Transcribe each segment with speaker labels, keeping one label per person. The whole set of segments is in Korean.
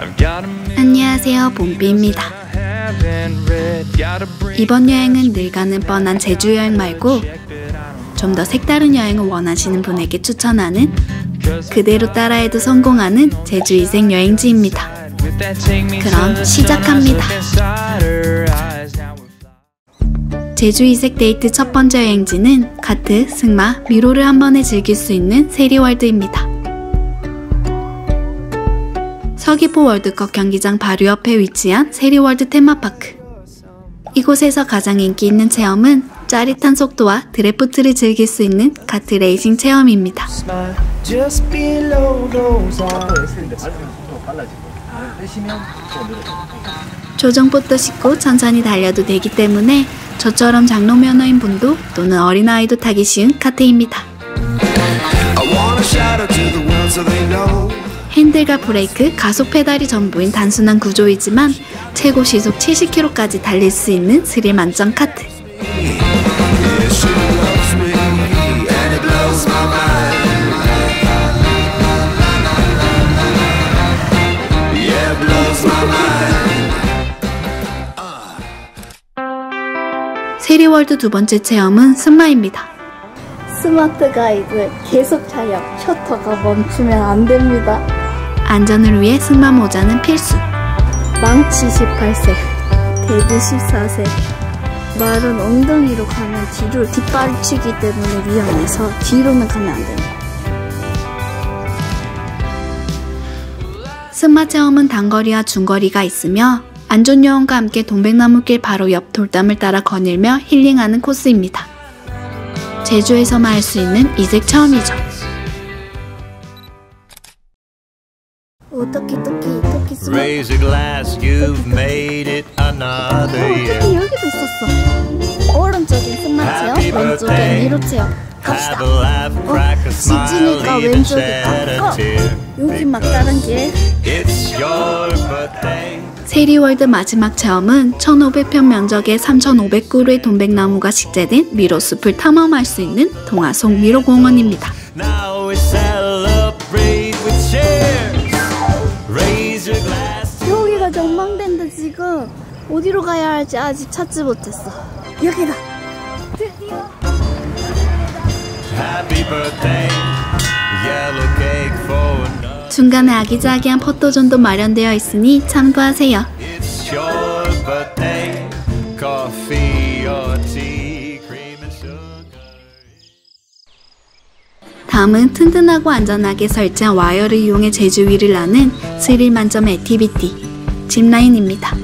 Speaker 1: 안녕하세요, 봄비입니다. 이번 여행은 늘 가는 뻔한 제주 여행 말고 좀 더 색다른 여행을 원하시는 분에게 추천하는 그대로 따라해도 성공하는 제주 이색 여행지입니다. 그럼 시작합니다. 제주 이색 데이트 첫 번째 여행지는 가트, 승마, 미로를 한 번에 즐길 수 있는 세리월드입니다. 서귀포 월드컵 경기장 바로 옆에 위치한 세리월드 테마파크. 이곳에서 가장 인기 있는 체험은 짜릿한 속도와 드래프트를 즐길 수 있는 가트 레이싱 체험입니다. 조정봇도 싣고 천천히 달려도 되기 때문에 저처럼 장롱 면허인 분도 또는 어린아이도 타기 쉬운 카트입니다. 핸들과 브레이크, 가속 페달이 전부인 단순한 구조이지만 최고 시속 70km까지 달릴 수 있는 스릴 만점 카트. 세리월드 두 번째 체험은 승마입니다.
Speaker 2: 스마트 가이드 계속 촬영, 셔터가 멈추면 안 됩니다.
Speaker 1: 안전을 위해 승마 모자는 필수.
Speaker 2: 망치 18세, 대드 14세. 말은 엉덩이로 가면 뒤로 뒷발치기 때문에 위험해서 뒤로는 가면 안 됩니다.
Speaker 1: 승마 체험은 단거리와 중거리가 있으며 안전요원과 함께 동백나무길 바로 옆 돌담을 따라 거닐며 힐링하는 코스입니다. 제주에서만 할 수 있는 이색 체험이죠.
Speaker 2: 토끼 스마. 토끼 여기도 있었어. 오른쪽에 승마 체험, 왼쪽에 미로 체험. 갑시다. 지지니까 왼쪽에 바꿔. 여기 막다른 길.
Speaker 1: 세리월드 마지막 체험은 1500평 면적의 3500그루의 동백나무가 식재된 미로숲을 탐험할 수 있는 동화속 미로공원입니다.
Speaker 2: 여기가 전망대인데 지금 어디로 가야 할지 아직 찾지 못했어. 여기다. 드디어.
Speaker 1: 중간에 아기자기한 포토존도 마련되어 있으니 참고하세요. 다음은 튼튼하고 안전하게 설치한 와이어를 이용해 제주 위를 나는 스릴 만점 액티비티, 짚라인입니다.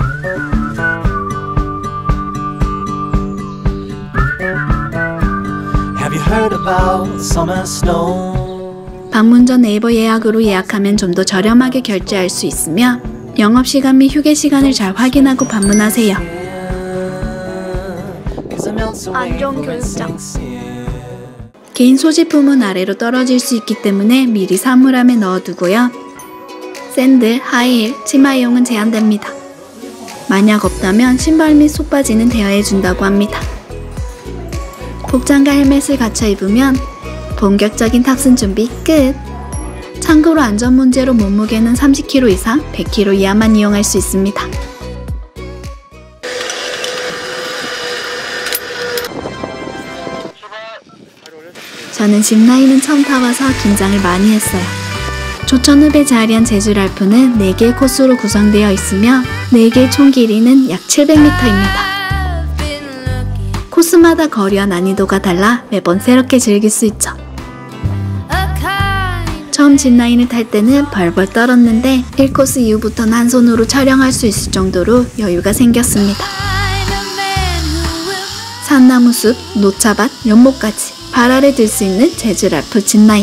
Speaker 1: 방문 전 네이버 예약으로 예약하면 좀 더 저렴하게 결제할 수 있으며 영업시간 및 휴게시간을 잘 확인하고 방문하세요.
Speaker 2: 안전교육장.
Speaker 1: 개인 소지품은 아래로 떨어질 수 있기 때문에 미리 사물함에 넣어두고요. 샌들, 하이힐, 치마이용은 제한됩니다. 만약 없다면 신발 및 속바지는 대여해준다고 합니다. 복장과 헬멧을 갖춰 입으면 본격적인 탑승 준비 끝! 참고로 안전 문제로 몸무게는 30kg 이상, 100kg 이하만 이용할 수 있습니다. 저는 짚라인은 처음 타봐서 긴장을 많이 했어요. 조천읍에 자리한 제주랄프는 4개의 코스로 구성되어 있으며 4개의 총 길이는 약 700m입니다. 코스마다 거리와 난이도가 달라 매번 새롭게 즐길 수 있죠. 처음 짚라인을 탈 때는 벌벌 떨었는데 1코스 이후부터는 한 손으로 촬영할 수 있을 정도로 여유가 생겼습니다. 산나무숲, 노차밭, 연못까지 발 아래 들 수 있는 제주랄프 짚라인.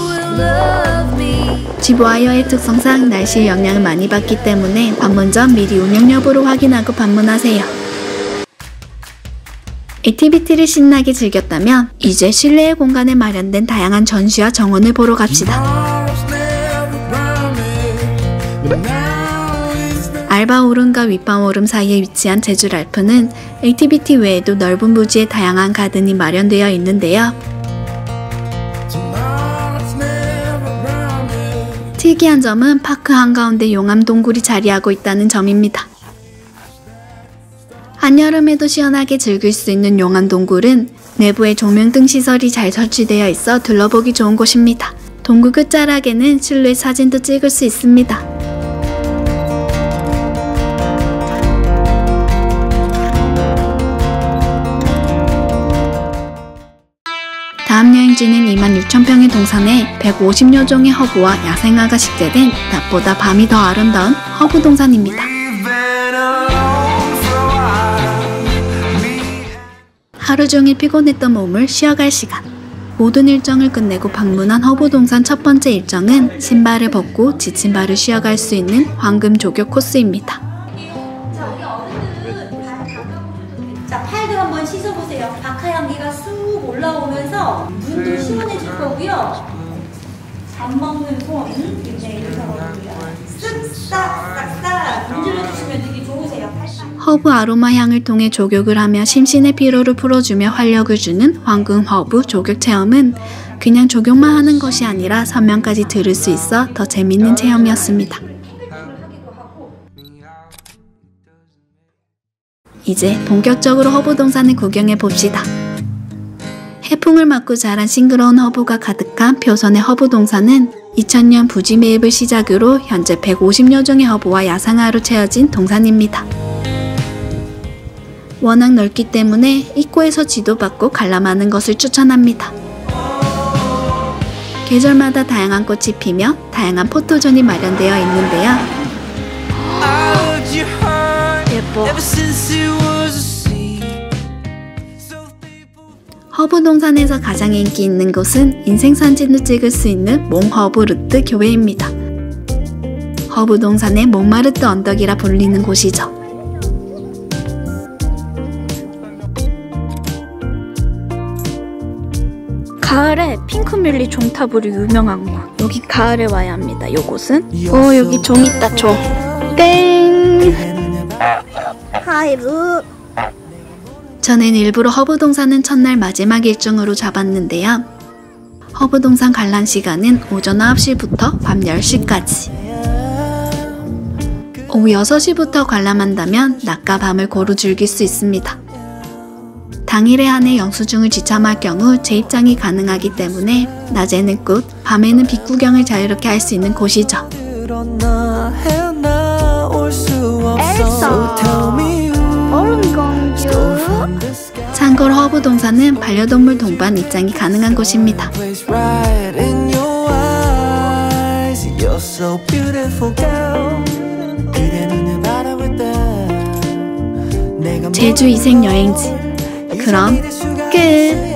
Speaker 1: 짚와이어의 특성상 날씨의 영향을 많이 받기 때문에 방문 전 미리 운영 여부를 확인하고 방문하세요. 액티비티를 신나게 즐겼다면 이제 실내의 공간에 마련된 다양한 전시와 정원을 보러 갑시다. 알바 오름과 윗밤 오름 사이에 위치한 제주랄프는 액티비티 외에도 넓은 부지에 다양한 가든이 마련되어 있는데요. 특이한 점은 파크 한가운데 용암 동굴이 자리하고 있다는 점입니다. 한여름에도 시원하게 즐길 수 있는 용암 동굴은 내부에 조명등 시설이 잘 설치되어 있어 둘러보기 좋은 곳입니다. 동굴 끝자락에는 실루엣 사진도 찍을 수 있습니다. 다음 여행지는 26,000평의 동산에 150여 종의 허브와 야생화가 식재된 낮보다 밤이 더 아름다운 허브 동산입니다. 하루 종일 피곤했던 몸을 쉬어갈 시간. 모든 일정을 끝내고 방문한 허브동산 첫 번째 일정은 신발을 벗고 지친 발을 쉬어갈 수 있는 황금 조교 코스입니다.
Speaker 3: 자, 팔들 한번 씻어보세요. 박하향기가 쑥 올라오면서 눈도 시원해질 거고요. 밥 먹는 손 굉장히 좋거든요. 쓱싹싹싹 문질러주시면 되게 좋으세요.
Speaker 1: 허브 아로마 향을 통해 족욕을 하며 심신의 피로를 풀어주며 활력을 주는 황금 허브 족욕 체험은 그냥 족욕만 하는 것이 아니라 설명까지 들을 수 있어 더 재밌는 체험이었습니다. 이제 본격적으로 허브 동산을 구경해 봅시다. 해풍을 맞고 자란 싱그러운 허브가 가득한 표선의 허브 동산은 2000년 부지 매입을 시작으로 현재 150여 종의 허브와 야생화로 채워진 동산입니다. 워낙 넓기 때문에 입구에서 지도받고 관람하는 것을 추천합니다. 계절마다 다양한 꽃이 피며 다양한 포토존이 마련되어 있는데요. 예뻐. 허브 동산에서 가장 인기 있는 곳은 인생사진도 찍을 수 있는 몽허브르트 교회입니다. 허브 동산의 몽마르트 언덕이라 불리는 곳이죠.
Speaker 2: 가을에 핑크뮬리 종탑으로 유명한 곳. 여기 가을에 와야 합니다. 요곳은 여기 종 있다. 종 땡. 하이루.
Speaker 1: 저는 일부러 허브동산은 첫날 마지막 일정으로 잡았는데요. 허브동산 관람 시간은 오전 9시부터 밤 10시까지. 오후 6시부터 관람한다면 낮과 밤을 고루 즐길 수 있습니다. 당일에 한해 영수증을 지참할 경우 재입장이 가능하기 때문에 낮에는 꽃, 밤에는 빛 구경을 자유롭게 할 수 있는 곳이죠.
Speaker 2: 엘사 얼음공주.
Speaker 1: 참고로 허브동산은 반려동물 동반 입장이 가능한 곳입니다. 제주 이색 여행지. 그럼 끝!